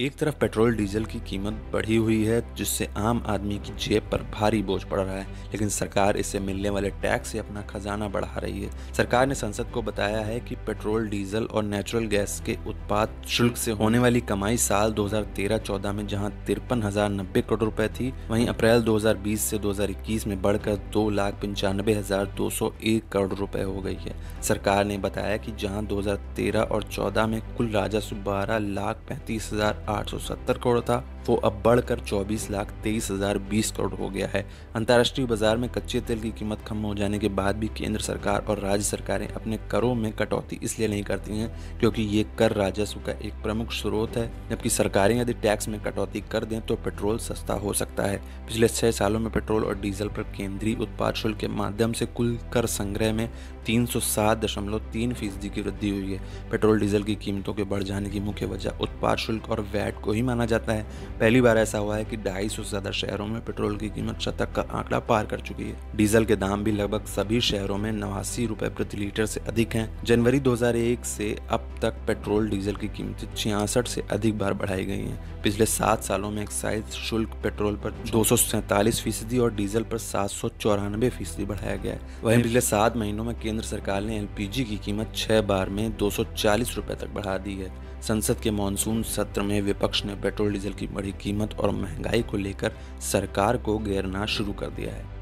एक तरफ petrol diesel की कीमत बढ़ी हुई है जिससे आम आदमी की जेब पर भारी बोझ पड़ रहा है, लेकिन सरकार इससे मिलने वाले टैक्स से अपना खजाना बढ़ा रही है। सरकार ने संसद को बताया है कि पेट्रोल डीजल और नेचुरल गैस के उत्पाद शुल्क से होने वाली कमाई साल 2013-14 में जहां 53,090 करोड़ रुपए थी, वहीं अप्रैल 2020 से 2021 में बढ़कर 2,95,201 करोड़ रुपए हो गई है। सरकार ने बताया कि जहां 2013 और 14 में कुल राजस्व 12,35,870 करोड़ था, वो अब बढ़कर 24,23,020 करोड़ हो गया है। अंतर्राष्ट्रीय बाजार में कच्चे तेल की कीमत कम हो जाने के बाद भी केंद्र सरकार और राज्य सरकारें अपने करों में कटौती इसलिए नहीं करती हैं क्योंकि ये कर राजस्व का एक प्रमुख स्रोत है, जबकि सरकारें यदि टैक्स में कटौती कर दें तो पेट्रोल सस्ता हो सकता है। पिछले 6 सालों में पेट्रोल और डीजल पर केंद्रीय उत्पाद शुल्क के माध्यम से कुल कर संग्रह में 307.3% की वृद्धि हुई है। पेट्रोल डीजल की कीमतों के बढ़ जाने की मुख्य वजह उत्पाद शुल्क और वैट को ही माना जाता है। पहली बार ऐसा हुआ है कि 250 से ज्यादा शहरों में पेट्रोल की कीमत शतक का आंकड़ा पार कर चुकी है। डीजल के दाम भी लगभग सभी शहरों में 89 रुपए प्रति लीटर से अधिक हैं। जनवरी 2001 से अब तक पेट्रोल डीजल की कीमतें 66 से अधिक बार बढ़ाई गई हैं। पिछले 7 सालों में एक्साइज शुल्क पेट्रोल पर 247% और डीजल पर 794% बढ़ाया गया है। वहीं पिछले 7 महीनों में केंद्र सरकार ने एलपीजी की कीमत 6 बार में 240 रुपए तक बढ़ा दी है। संसद के मॉनसून सत्र में विपक्ष ने पेट्रोल डीजल की बढ़ी कीमत और महंगाई को लेकर सरकार को घेरना शुरू कर दिया है।